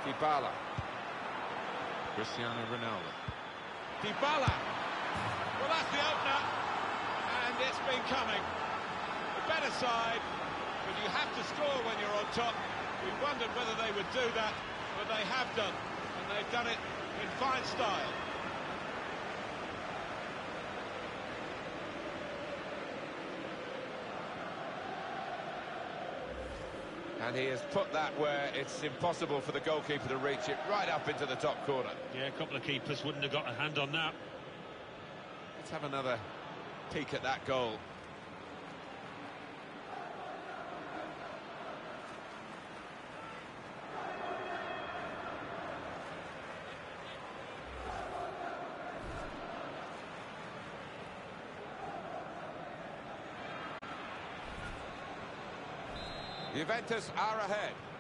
Dybala. Cristiano Ronaldo. Dybala. Well, that's the opener, and it's been coming. The better side, but you have to score when you're on top. We wondered whether they would do that, but they have done, and they've done it in fine style. And he has put that where it's impossible for the goalkeeper to reach it, right up into the top corner. Yeah, a couple of keepers wouldn't have got a hand on that. Let's have another peek at that goal. Juventus are ahead.